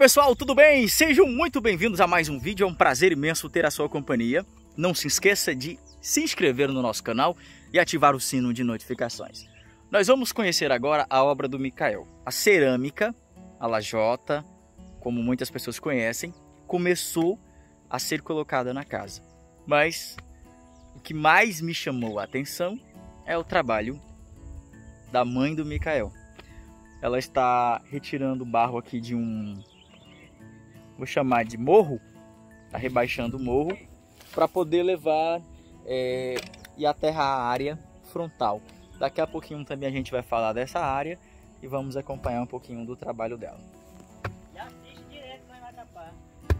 pessoal, tudo bem? Sejam muito bem-vindos a mais um vídeo, é um prazer imenso ter a sua companhia. Não se esqueça de se inscrever no nosso canal e ativar o sino de notificações. Nós vamos conhecer agora a obra do Micael. A cerâmica, a lajota, como muitas pessoas conhecem, começou a ser colocada na casa. Mas o que mais me chamou a atenção é o trabalho da mãe do Micael. Ela está retirando o barro aqui de vou chamar de morro, está rebaixando o morro para poder levar e aterrar a área frontal. Daqui a pouquinho também a gente vai falar dessa área e vamos acompanhar um pouquinho do trabalho dela. Já assiste direto, vai matapar.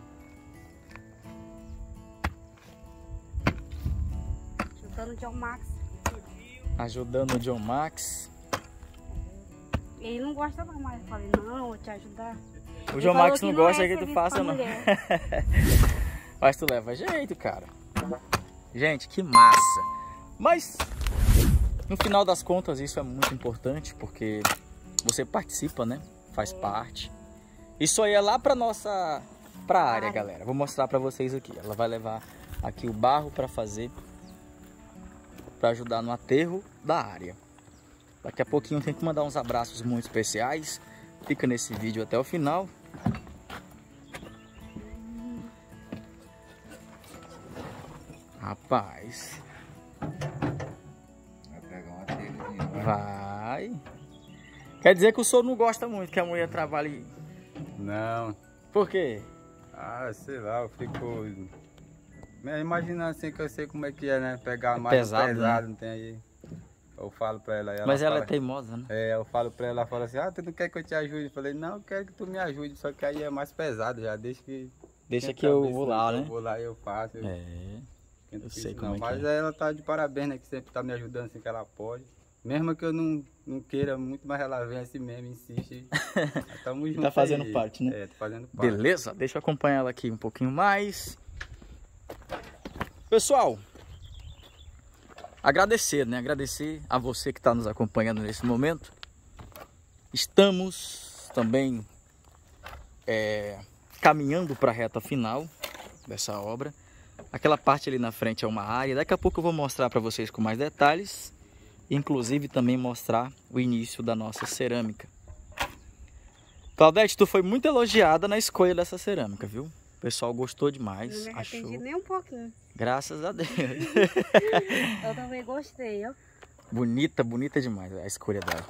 Ajudando o John Max. Ajudando o John Max. Ele não gosta não, mas eu falei, não, vou te ajudar. O John Max não gosta que tu serviço faça pra não. mulher. Mas tu leva jeito, cara. Gente, que massa. Mas no final das contas isso é muito importante porque você participa, né? Faz parte. Isso aí é lá pra área, galera. Vou mostrar pra vocês aqui. Ela vai levar aqui o barro pra fazer, pra ajudar no aterro da área. Daqui a pouquinho tem que mandar uns abraços muito especiais. Fica nesse vídeo até o final. Rapaz. Vai pegar uma telha. Vai. Quer dizer que o senhor não gosta muito que a mulher trabalhe. Não. Por quê? Ah, sei lá, eu fico imaginando assim que eu sei como é que é, né? Pegar mais pesado, pesado, né? Não tem aí. Eu falo pra ela. Mas ela fala, é teimosa, né? eu falo pra ela, fala assim, tu não quer que eu te ajude? Eu falei, não, eu quero que tu me ajude, só que aí é mais pesado já, deixa que eu vou lá, né? Eu vou lá e eu faço. Eu sei como não. é que Mas é. ela tá de parabéns, né? Que sempre tá me ajudando assim que ela pode. Mesmo que eu não queira muito, mas ela vem assim mesmo, insiste. Tamo junto. Tá fazendo aí. parte, né? Tá fazendo parte. Beleza? Deixa eu acompanhar ela aqui um pouquinho mais. Pessoal, agradecer, né? Agradecer a você que está nos acompanhando nesse momento. Estamos também caminhando para a reta final dessa obra. Aquela parte ali na frente é uma área. Daqui a pouco eu vou mostrar para vocês com mais detalhes. Inclusive também mostrar o início da nossa cerâmica. Claudete, tu foi muito elogiada na escolha dessa cerâmica, viu? O pessoal gostou demais. Não me arrependi achou. nem um pouquinho. Graças a Deus. Eu também gostei, ó. Bonita, bonita demais a escolha dela.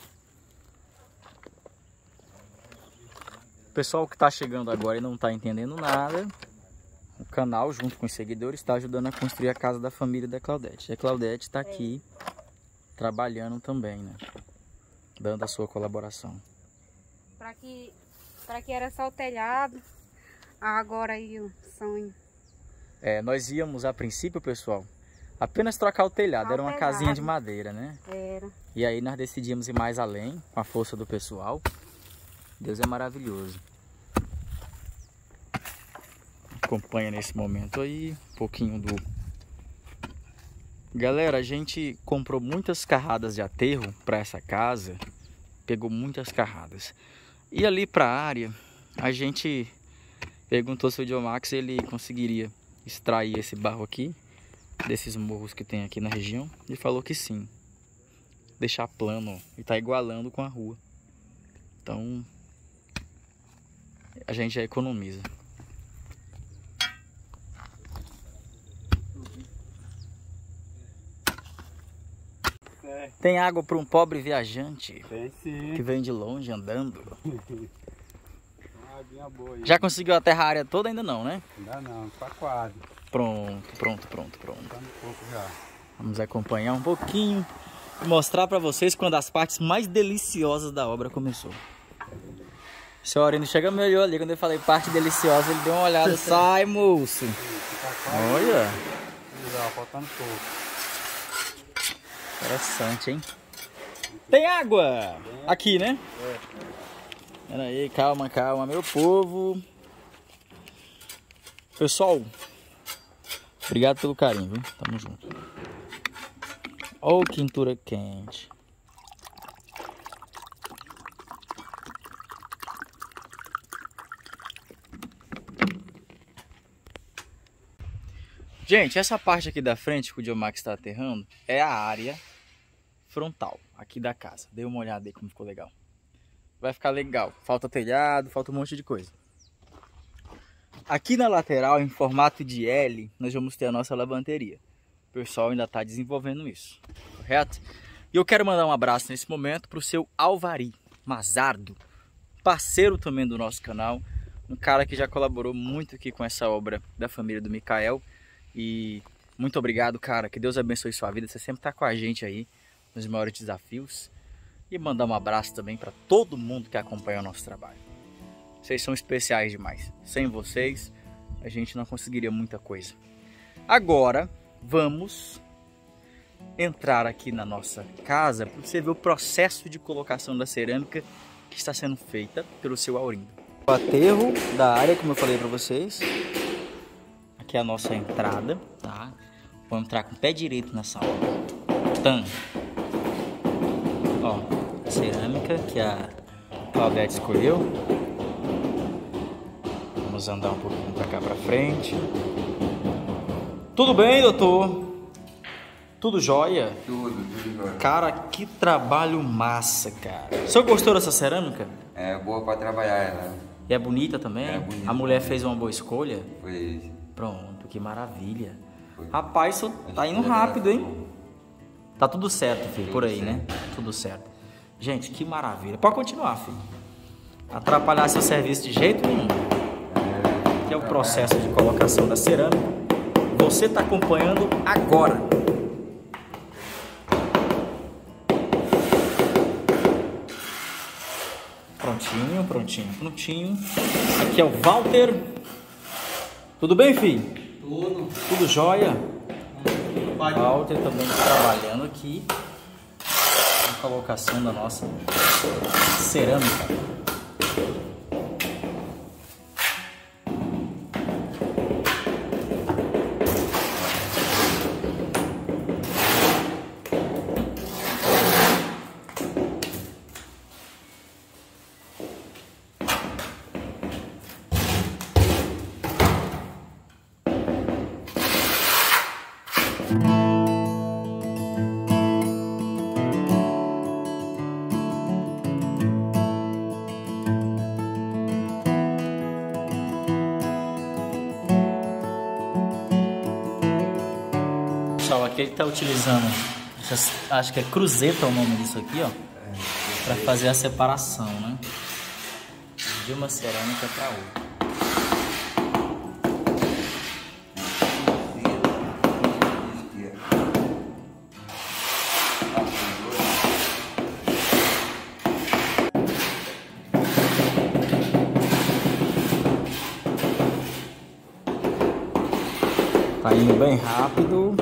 O pessoal que está chegando agora e não está entendendo nada, o canal, junto com os seguidores, está ajudando a construir a casa da família da Claudete. E a Claudete está aqui trabalhando também, né? Dando a sua colaboração. Pra que era só o telhado, agora aí são... Nós íamos a princípio, pessoal, apenas trocar o telhado. Só Era uma o telhado. casinha de madeira, né? Era. E aí nós decidimos ir mais além, com a força do pessoal. Deus é maravilhoso. Acompanha nesse momento aí um pouquinho do... Galera, a gente comprou muitas carradas de aterro para essa casa. Pegou muitas carradas. E ali para a área, a gente perguntou se o John Max ele conseguiria extrair esse barro aqui, desses morros que tem aqui na região. Ele falou que sim. Deixar plano, e tá igualando com a rua. Então, a gente já economiza. Tem água para um pobre viajante Tem sim. que vem de longe andando. Uma aguinha boa aí. Já conseguiu aterrar a área toda? Ainda não, né? Ainda não, tá quase. Pronto. Tá um pouco já. Vamos acompanhar um pouquinho e mostrar para vocês quando as partes mais deliciosas da obra começou. O senhor Aurino chega me olhou ali, quando eu falei parte deliciosa, ele deu uma olhada. Sai, moço! Olha! Já, faltando pouco. Interessante, hein? Tem água! Aqui, né? Pera aí, calma, meu povo. Pessoal, obrigado pelo carinho, viu? Tamo junto. Ó, quintura quente. Gente, essa parte aqui da frente que o Diomax está aterrando é a área frontal aqui da casa. Dê uma olhada aí como ficou legal. Vai ficar legal. Falta telhado, falta um monte de coisa. Aqui na lateral, em formato de L, nós vamos ter a nossa lavanderia. O pessoal ainda está desenvolvendo isso, correto? E eu quero mandar um abraço nesse momento para o seu Alvari Mazardo, parceiro também do nosso canal. Um cara que já colaborou muito aqui com essa obra da família do Micael. E muito obrigado, cara. Que Deus abençoe sua vida. Você sempre está com a gente aí nos maiores desafios. E mandar um abraço também para todo mundo que acompanha o nosso trabalho. Vocês são especiais demais. Sem vocês, a gente não conseguiria muita coisa. Agora, vamos entrar aqui na nossa casa para você ver o processo de colocação da cerâmica que está sendo feita pelo seu Aurindo. O aterro da área, como eu falei para vocês. Aqui é a nossa entrada, tá? Vou entrar com o pé direito nessa obra. Tan. Ó, a cerâmica que a Claudete escolheu. Vamos andar um pouquinho para cá para frente. Tudo bem, doutor? Tudo jóia? Tudo jóia. Cara, que trabalho massa, cara. O senhor gostou dessa cerâmica? É boa pra trabalhar ela. E é bonita também? É bonita. A mulher fez uma boa escolha? Foi. Pronto, que maravilha. Foi. Rapaz, isso tá indo rápido, hein? Tá tudo certo, filho, por aí, né? Tudo certo. Gente, que maravilha. Pode continuar, filho. Atrapalhar seu serviço de jeito nenhum. Que é o processo de colocação da cerâmica. Você tá acompanhando agora. Prontinho, prontinho, prontinho. Aqui é o Walter. Tudo bem, filho? Tudo jóia? O Walter também trabalhando aqui na colocação da nossa cerâmica. Pessoal, aqui ele está utilizando, acho que é cruzeta o nome disso aqui, ó, para fazer a separação, né, de uma cerâmica para outra. Tá indo bem rápido.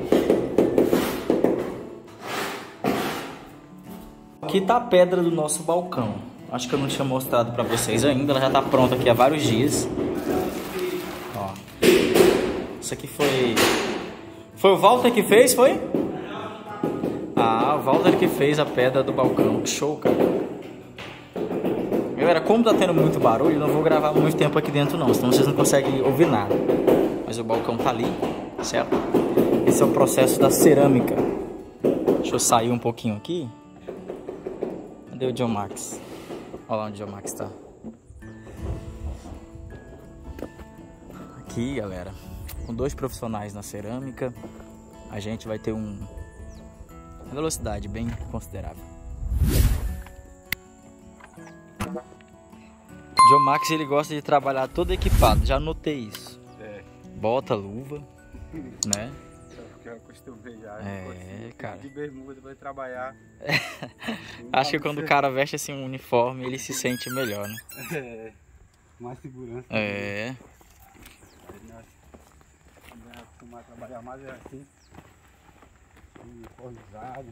Aqui tá a pedra do nosso balcão. Acho que eu não tinha mostrado pra vocês ainda. Ela já tá pronta aqui há vários dias. Ó. Isso aqui foi... Foi o Walter que fez, foi? Ah, o Walter que fez a pedra do balcão. Que show, cara. Galera, como tá tendo muito barulho, eu não vou gravar muito tempo aqui dentro não, senão vocês não conseguem ouvir nada. Mas o balcão tá ali, certo? Esse é o processo da cerâmica. Deixa eu sair um pouquinho aqui. Cadê o Diomax? Olha lá onde o Diomax tá. Aqui, galera, com 2 profissionais na cerâmica, a gente vai ter uma velocidade bem considerável. O Diomax, ele gosta de trabalhar todo equipado, já notei isso. Bota, luva, né? Eu acostumei já. Cara. De bermuda pra trabalhar. Acho que quando o cara veste assim um uniforme, ele se sente melhor, né? Mais segurança. Nós acostumar a trabalhar mais assim. Uniformizado.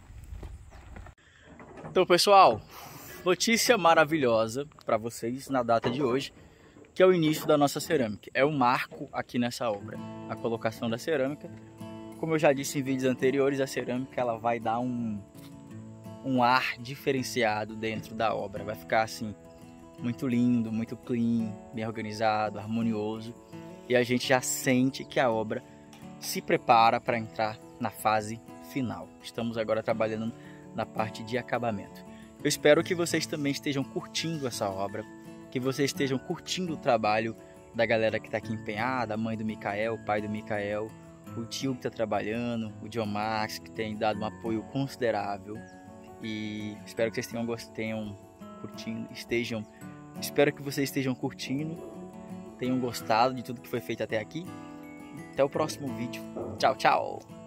Então, pessoal, notícia maravilhosa para vocês na data de hoje, que é o início da nossa cerâmica. É um marco aqui nessa obra, a colocação da cerâmica. Como eu já disse em vídeos anteriores, a cerâmica ela vai dar um ar diferenciado dentro da obra. Vai ficar assim, muito lindo, muito clean, bem organizado, harmonioso. E a gente já sente que a obra se prepara para entrar na fase final. Estamos agora trabalhando na parte de acabamento. Eu espero que vocês também estejam curtindo essa obra, que vocês estejam curtindo o trabalho da galera que está aqui empenhada, a mãe do Micael, o pai do Micael, o tio que está trabalhando, o John Max, que tem dado um apoio considerável. E espero que vocês tenham curtindo, espero que vocês estejam curtindo, tenham gostado de tudo que foi feito até aqui. Até o próximo vídeo. Tchau, tchau!